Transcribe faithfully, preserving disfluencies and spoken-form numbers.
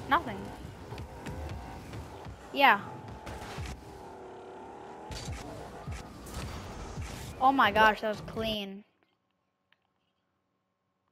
Nothing. Yeah. Oh my gosh, that was clean.